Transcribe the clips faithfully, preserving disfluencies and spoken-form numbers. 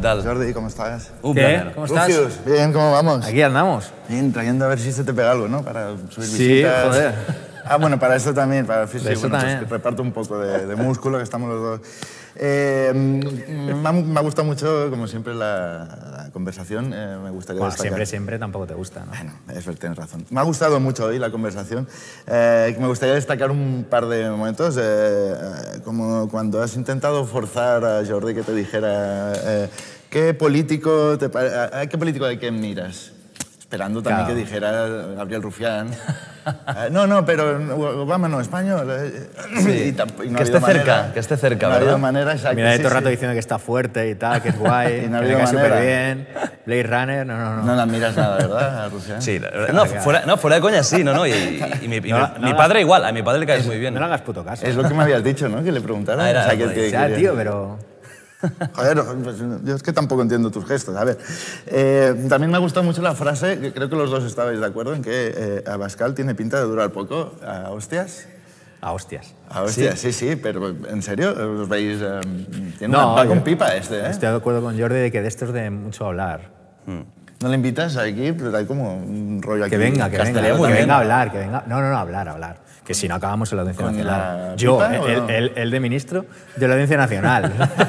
tal? Jordi, ¿cómo estás? Un ¿Qué? placer. ¿Cómo estás? Rufius, bien, ¿cómo vamos? Aquí andamos. Bien, trayendo a ver si se te pega algo, ¿no? Para subir Sí, visitas. joder. Ah, bueno, para eso también, para el físico. Eso Bueno, también. pues que reparto un poco de, de músculo, que estamos los dos. Eh, me, ha, me ha gustado mucho, como siempre, la, la conversación. Eh, me gustaría Bueno, destacar... siempre, siempre tampoco te gusta, ¿no? Bueno, es verdad, tienes razón. Me ha gustado mucho hoy la conversación. Eh, me gustaría destacar un par de momentos, eh, eh, como cuando has intentado forzar a Jordi que te dijera eh, ¿qué político, te, a, a qué político de qué miras? Esperando también Claro. que dijera Gabriel Rufián. Eh, no, no, pero Obama no, español. Eh, Sí. y tamp- y no ha Que esté habido cerca, manera. que esté cerca, no ha habido ¿verdad? manera, exacto. Mira, de sí, todo el rato sí. diciendo que está fuerte y tal, que es guay, Y que no ha le habido cae súper manera. bien. Blade Runner, no, no, no. No la miras nada, ¿verdad, a Rufián? Sí, la- no, fuera, no, fuera de coña sí, no, no. Y, y mi, y No, mi- no mi hagas- padre igual, a mi padre le caes muy bien. No le hagas puto caso. Es lo que me habías dicho, ¿no? Que le preguntara. Ah, era o sea, algo que, de- que- Ya, que- tío, pero... Joder, pues, yo es que tampoco entiendo tus gestos. A ver, eh, también me ha gustado mucho la frase, que creo que los dos estabais de acuerdo, en que eh, Abascal tiene pinta de durar poco. ¿A hostias? A hostias. A hostias, sí, sí, pero ¿en serio? ¿Os veis? eh, tiene No, una, va yo- con pipa este, ¿eh? Estoy de acuerdo con Jordi de que de esto es de mucho hablar. ¿No le invitas aquí? Pues hay como un rollo aquí. Que venga, que venga, castellano que también. venga a hablar, que venga... No, no, no, hablar, hablar. Que si no acabamos en la Audiencia ¿Con Nacional. la Yo, pipa o él, no? él- él de ministro de la Audiencia Nacional.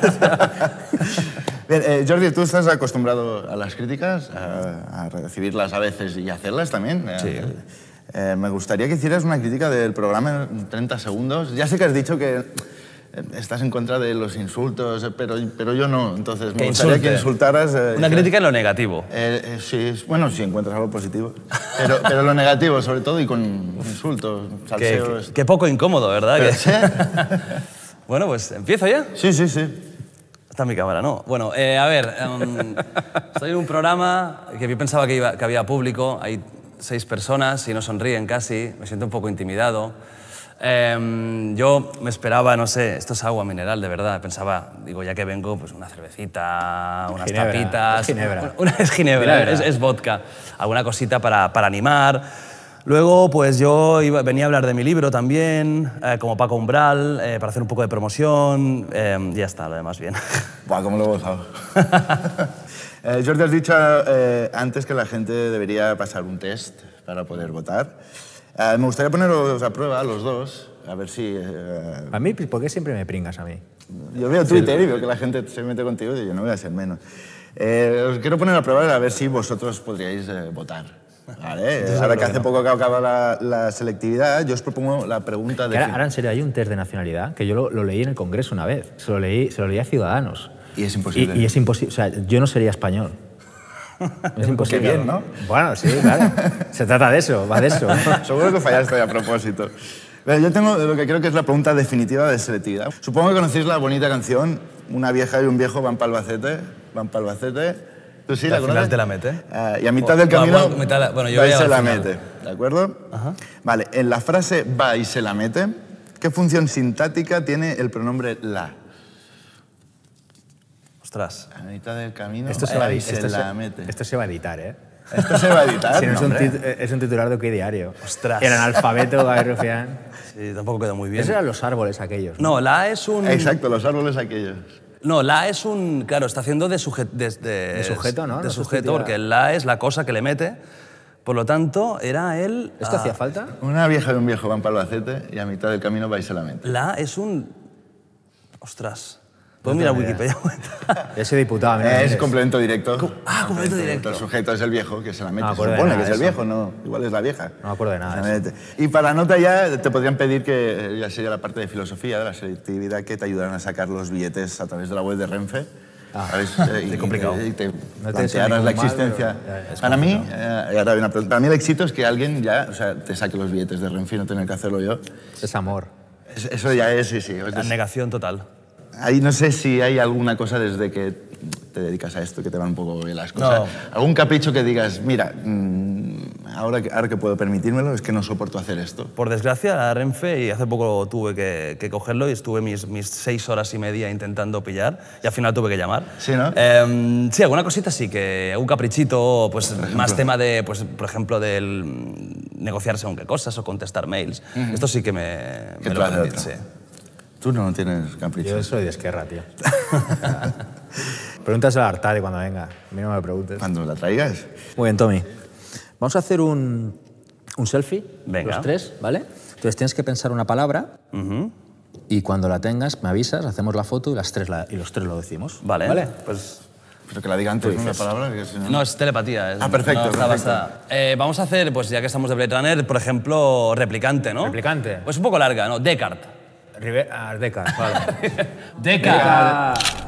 Bien, eh, Jordi, tú estás acostumbrado a las críticas, a, a recibirlas a veces y hacerlas también. Eh, Sí. eh, me gustaría que hicieras una crítica del programa en treinta segundos. Ya sé que has dicho que eh, estás en contra de los insultos, eh, pero, pero yo no. Entonces, me Que gustaría insulte. que insultaras... eh, Una y- crítica en lo negativo. Eh, eh, sí, es- bueno, si encuentras algo positivo. Pero, pero lo negativo, sobre todo, y con insultos, Que, salseos... que- que poco incómodo, ¿verdad? Pero Que- sí. Bueno, pues empiezo ya. Sí, sí, sí. Está mi cámara, ¿no? Bueno, eh, a ver, em, estoy en un programa que yo pensaba que, iba- que había público, hay seis personas y no sonríen casi, me siento un poco intimidado. Em, yo me esperaba, no sé, esto es agua mineral, de verdad, pensaba, digo, ya que vengo, pues una cervecita, unas Ginebra, tapitas... es ginebra. Una, es ginebra, Ginebra. es, es vodka, alguna cosita para, para animar. Luego, pues yo iba- venía a hablar de mi libro también, eh, como Paco Umbral, eh, para hacer un poco de promoción. Eh, ya está, lo demás bien. Buah, cómo lo he gozado. eh, Jordi, has dicho eh, antes que la gente debería pasar un test para poder votar. Eh, me gustaría poneros a prueba a los dos, a ver si... eh, A mí, ¿por qué siempre me pringas a mí? yo veo Twitter y veo que la gente se mete contigo y yo no voy a ser menos. Eh, os quiero poner a prueba a ver si vosotros podríais eh, votar. ¿Vale? Eh, ahora que hace poco que acaba la, la selectividad, yo os propongo la pregunta de... Que ahora, ahora, en serio, hay un test de nacionalidad que yo lo, lo leí en el Congreso una vez. Se lo leí, se lo leí a Ciudadanos. Y es imposible. Y, y es imposible. O sea, yo no sería español. Es imposible. bien, ¿no? Bueno, sí, claro. Se trata de eso, va de eso. Seguro que fallaste a propósito. Pero yo tengo lo que creo que es la pregunta definitiva de selectividad. Supongo que conocéis la bonita canción Una vieja y un viejo van para Albacete, van para Albacete. ¿Tú sí Y la al final conoces? te la mete. Ah, y a mitad del Bueno, camino bueno, mitad la- bueno, yo va y voy a se al la final. mete, ¿de acuerdo? Vale, en la frase va y se la mete, ¿qué función sintáctica tiene el pronombre la? Ostras. A mitad del camino Esto se va, va a y edi- se esto la se- mete. esto se va a editar, ¿eh? Esto se va a editar, Si no, es, un hombre. tit- es un titular de OK Diario. Ostras. El analfabeto, Gabriel Rufián. Sí, tampoco quedó muy bien. Esos eran los árboles aquellos. No, la es un... Exacto, los árboles aquellos. No, la es un... Claro, está haciendo de, suje- de, de- De sujeto, ¿no? De No sujeto, sustituye a- porque la es la cosa que le mete. Por lo tanto, era él... ¿Esto ah, hacía falta? Una vieja y un viejo van para Albacete y a mitad del camino va y se la mete. La es un... Ostras. ¿Puedo mirar Wikipedia? Ese diputado. a mí no me Es dices. complemento directo. Ah, complemento directo. El sujeto es el viejo que se la mete. No me Se acuerdo de supone nada que es de el eso. viejo, no. Igual es la vieja. No me acuerdo de nada Se de la eso. mete. Y para nota ya te podrían pedir que, eh, ya sería la parte de filosofía de la selectividad, que te ayudaran a sacar los billetes a través de la web de Renfe. Ah. ¿Sabes? Eh, Qué complicado. Y te, y te No te plantearas deseo la ningún mal, existencia. pero ya es Para mí, eh, y ahora viene una pregunta. Para mí el éxito es que alguien ya, o sea, te saque los billetes de Renfe y no tener que hacerlo yo. Es amor. Es- Eso ya es, sí, sí. Es La negación total. Ahí no sé si hay alguna cosa desde que te dedicas a esto que te van un poco bien las cosas. No. Algún capricho que digas, mira, mm, ahora, que, ahora que puedo permitírmelo es que no soporto hacer esto. Por desgracia, la Renfe, y hace poco tuve que, que cogerlo y estuve mis, mis seis horas y media intentando pillar y al final tuve que llamar. Sí, ¿no? Eh, sí, alguna cosita sí, que un caprichito, pues más tema de, pues, por ejemplo, del mm, negociar según qué cosas o contestar mails. Esto sí que me, ¿Qué me te lo hace permite, otro? sí. Tú no tienes capricho. Yo soy de Esquerra, tío. Pregúntaselo a Artadi cuando venga. A mí no me preguntes. Cuando la traigas. Muy bien, Tommy. Vamos a hacer un, un selfie, Venga. los tres, ¿vale? Entonces tienes que pensar una palabra Ujú. y cuando la tengas me avisas, hacemos la foto y, las tres la- y los tres lo decimos. Vale. ¿Vale? Pues Pero que la diga antes, ¿no? La palabra. Que si no... no, es telepatía. Es, Ah, perfecto, no está perfecto. basada. Eh, vamos a hacer, pues ya que estamos de Blade Runner, por ejemplo, replicante, ¿no? Replicante. Pues un poco larga, ¿no? Descartes. Rive ah, Descartes, vale. Descartes.